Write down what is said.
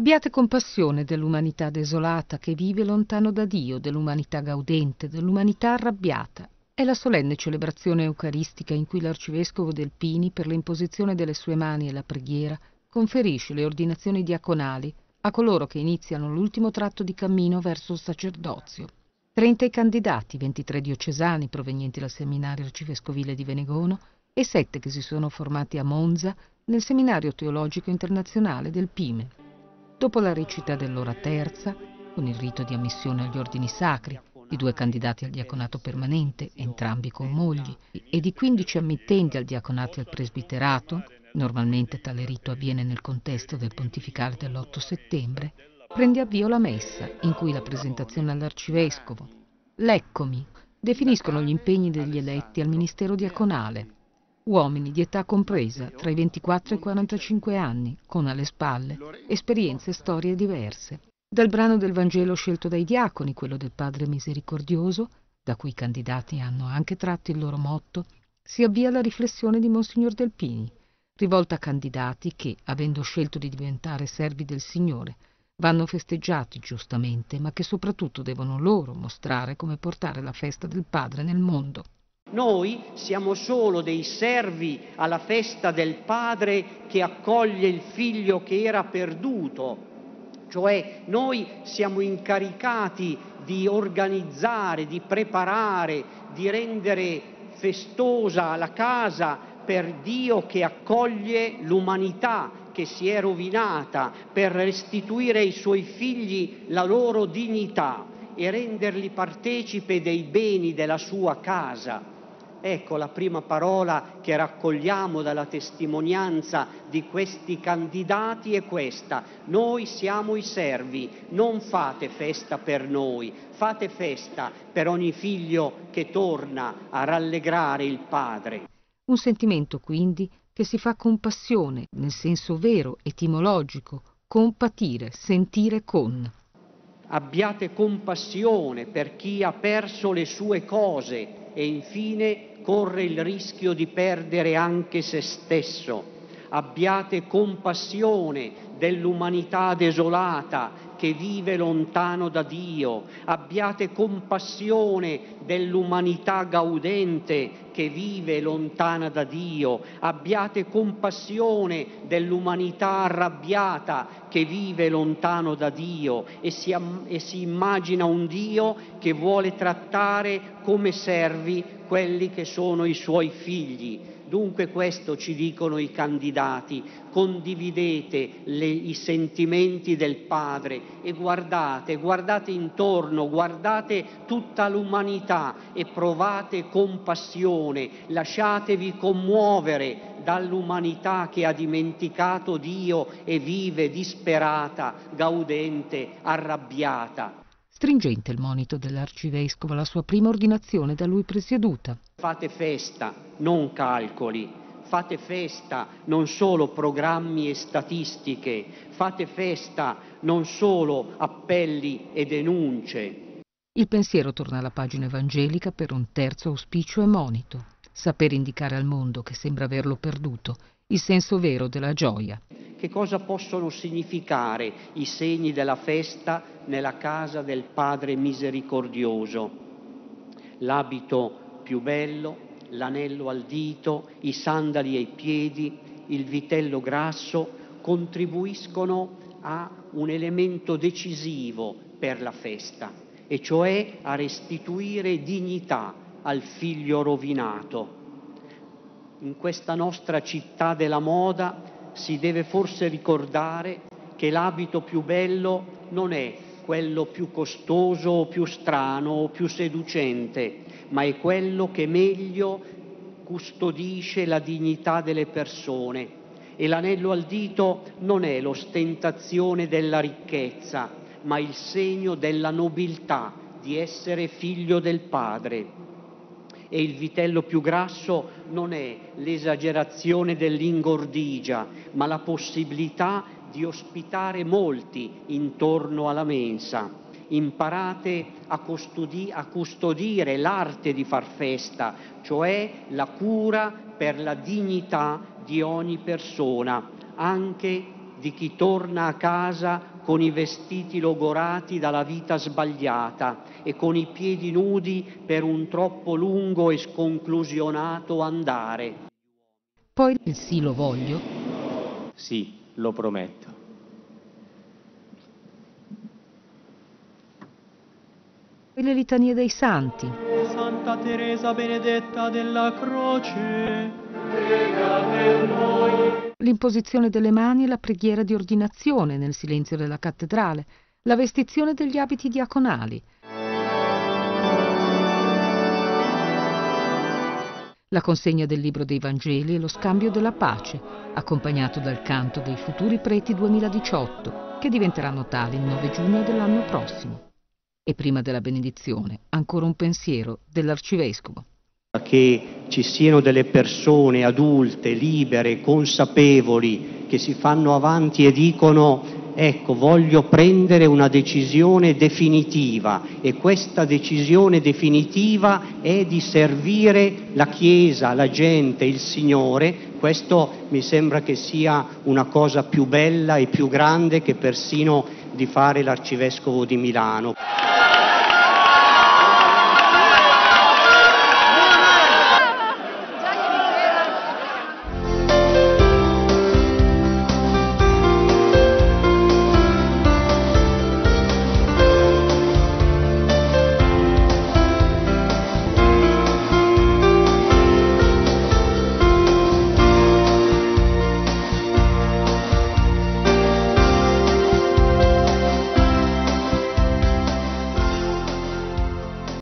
Abbiate compassione dell'umanità desolata che vive lontano da Dio, dell'umanità gaudente, dell'umanità arrabbiata. È la solenne celebrazione eucaristica in cui l'arcivescovo Delpini, per l'imposizione delle sue mani e la preghiera, conferisce le ordinazioni diaconali a coloro che iniziano l'ultimo tratto di cammino verso il sacerdozio. 30 i candidati, 23 diocesani provenienti dal seminario arcivescovile di Venegono e 7 che si sono formati a Monza nel seminario teologico internazionale del Pime. Dopo la recita dell'ora terza, con il rito di ammissione agli ordini sacri, di 2 candidati al diaconato permanente, entrambi con mogli, e di 15 ammittenti al diaconato e al presbiterato, normalmente tale rito avviene nel contesto del pontificale dell'8 settembre, prende avvio la messa, in cui la presentazione all'arcivescovo, l'eccomi, definiscono gli impegni degli eletti al ministero diaconale. Uomini di età compresa tra i 24 e i 45 anni, con alle spalle esperienze e storie diverse. Dal brano del Vangelo scelto dai diaconi, quello del Padre Misericordioso, da cui i candidati hanno anche tratto il loro motto, si avvia la riflessione di Monsignor Delpini, rivolta a candidati che, avendo scelto di diventare servi del Signore, vanno festeggiati giustamente, ma che soprattutto devono loro mostrare come portare la festa del Padre nel mondo. Noi siamo solo dei servi alla festa del Padre che accoglie il Figlio che era perduto, cioè noi siamo incaricati di organizzare, di preparare, di rendere festosa la casa per Dio che accoglie l'umanità che si è rovinata, per restituire ai Suoi figli la loro dignità e renderli partecipe dei beni della Sua casa. Ecco la prima parola che raccogliamo dalla testimonianza di questi candidati è questa: noi siamo i servi, non fate festa per noi, fate festa per ogni figlio che torna a rallegrare il Padre. Un sentimento quindi che si fa compassione, nel senso vero, etimologico, compatire, sentire con. Abbiate compassione per chi ha perso le sue cose e infine corre il rischio di perdere anche se stesso. Abbiate compassione dell'umanità desolata che vive lontano da Dio. Abbiate compassione dell'umanità gaudente che vive lontana da Dio. Abbiate compassione dell'umanità arrabbiata che vive lontano da Dio e si immagina un Dio che vuole trattare come servi quelli che sono i Suoi figli. Dunque questo ci dicono i candidati: condividete i sentimenti del Padre e guardate intorno, guardate tutta l'umanità e provate compassione, lasciatevi commuovere dall'umanità che ha dimenticato Dio e vive disperata, gaudente, arrabbiata. Stringente il monito dell'arcivescovo alla sua prima ordinazione da lui presieduta. Fate festa, non calcoli. Fate festa, non solo programmi e statistiche. Fate festa, non solo appelli e denunce. Il pensiero torna alla pagina evangelica per un terzo auspicio e monito: sapere indicare al mondo, che sembra averlo perduto, il senso vero della gioia. Che cosa possono significare i segni della festa nella casa del Padre Misericordioso? L'abito più bello, l'anello al dito, i sandali ai piedi, il vitello grasso contribuiscono a un elemento decisivo per la festa, e cioè a restituire dignità al figlio rovinato. In questa nostra città della moda si deve forse ricordare che l'abito più bello non è quello più costoso o più strano o più seducente, ma è quello che meglio custodisce la dignità delle persone. E l'anello al dito non è l'ostentazione della ricchezza, ma il segno della nobiltà di essere figlio del Padre. E il vitello più grasso non è l'esagerazione dell'ingordigia, ma la possibilità di ospitare molti intorno alla mensa. Imparate a custodire l'arte di far festa, cioè la cura per la dignità di ogni persona, anche di chi torna a casa con i vestiti logorati dalla vita sbagliata e con i piedi nudi per un troppo lungo e sconclusionato andare. Poi il sì lo voglio. Sì, lo prometto. E le litanie dei santi. Santa Teresa Benedetta della Croce, prega per noi. L'imposizione delle mani e la preghiera di ordinazione nel silenzio della cattedrale, la vestizione degli abiti diaconali, la consegna del libro dei Vangeli e lo scambio della pace, accompagnato dal canto dei futuri preti 2018, che diventeranno tali il 9 giugno dell'anno prossimo. E prima della benedizione, ancora un pensiero dell'arcivescovo. Che ci siano delle persone adulte, libere, consapevoli, che si fanno avanti e dicono: ecco, voglio prendere una decisione definitiva, e questa decisione definitiva è di servire la Chiesa, la gente, il Signore. Questo mi sembra che sia una cosa più bella e più grande che persino di fare l'arcivescovo di Milano.